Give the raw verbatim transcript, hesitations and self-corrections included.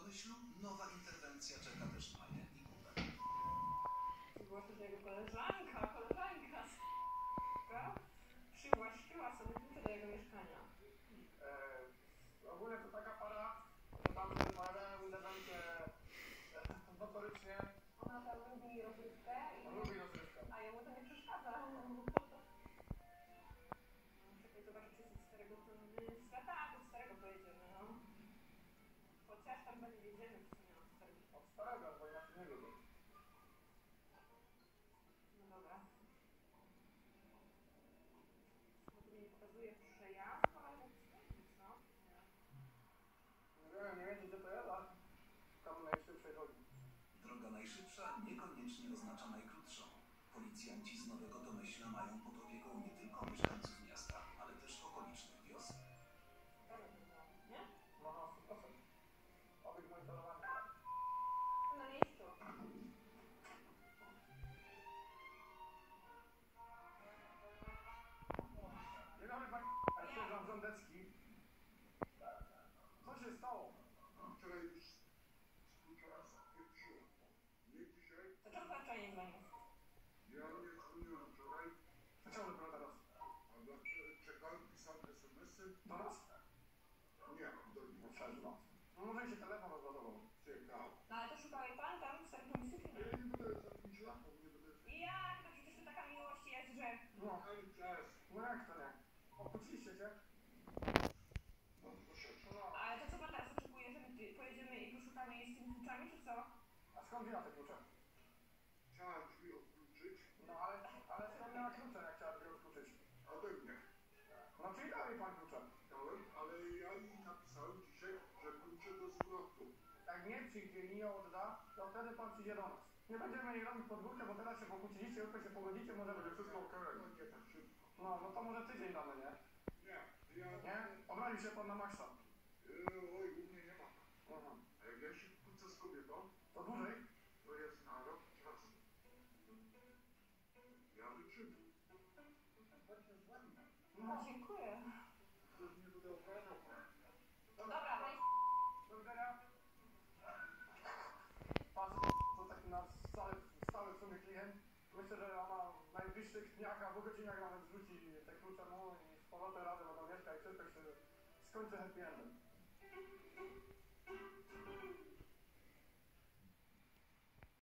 domyślu nowa interwencja czeka też Maję i Kubę. Była to jego koleżanka, koleżanka. Przywłaszczyła sobie klucze do jego mieszkania. Eee, ogólnie to taka para, że tam się pojawiają elementy notorycznie. Ona tam lubi rozrywkę i... On lubi rozrywkę. A jemu to nie przeszkadza. Czekaj, zobaczę, czy jest od starego to świata, a do starego pojedziemy, no. Chociaż tam będzie wiedziemy, w sumie od starego. Od starego, bo inaczej nie lubię. No dobra. Bo tu mi nie pokazuje przejazd, ale co? Nie wiem, nie wiem gdzie to jest, ale tam najszybciej chodzi. Droga najszybsza niekoniecznie oznacza najkrótszą. Policjanci z Nowego Domyśla mają pod opieką nie tylko mieszkańców miasta, ale też okolicznych wiosek. Nie? No, no, sto procent. Obieg monitorowany. Na miejscu. Dzień dobry, panie. Sierżant Rządecki. Co się stało? Wczoraj już skróciła zapieprzyła. Nie dzisiaj. To czemu pan wczoraj nie dzwonił? Ja nie dzwoniłem wczoraj, To czemu dopiero teraz? a dla, czekałem, pisałem es em esy. Do nas? Nie, do No nich. przecież no. Może mi się telefon rozładował. Czekał. No ale to szukałeś pan tam w starym pomysłu, czy Ja nie? nie będę za pięć lat, nie będę... Jak? To przecież to taka miłość jest, że... No, Ani czas. no jak to nie? Okłóciliście się? No troszeczkę. No. Ale to co pan teraz oczekuje, że my pojedziemy i poszukamy jej z tymi kluczami, czy co? A skąd miała te klucze? Chciałem drzwi odkluczyć No ale, ale skąd miała klucze, jak chciała drzwi odkluczyć? ode mnie. No czyli dał jej pan klucze. Dałem, ale ja jej napisałem dzisiaj, że klucze do zwrotu. Jak nie przyjdzie i nie odda, to wtedy pan przyjdzie do nas. Nie będziemy jej robić podwórkę, bo teraz się pokłóciliście, jutro się pogodzicie, może będzie wszystko okej. No nie tak szybko. No, no to może tydzień damy, nie? Nie, ja... Nie? Obraził się pan na maksa. Yy, oj, u mnie nie ma. Mhm. A jak ja się kłócę z kobietą, To dłużej? to jest na rok czas. Ja wytrzymam. Chodźmy z wami. No, dziękuję. To nie będę obrażał pan. Dobra, weź. Do widzenia. Pan to taki nasz stały, stały w sumie klient. Myślę, że ona w najbliższych dniach albo godzinach nawet zwróci te klucze mu i z powrotem razem ona mieszka i wszystko się skończy happy endem.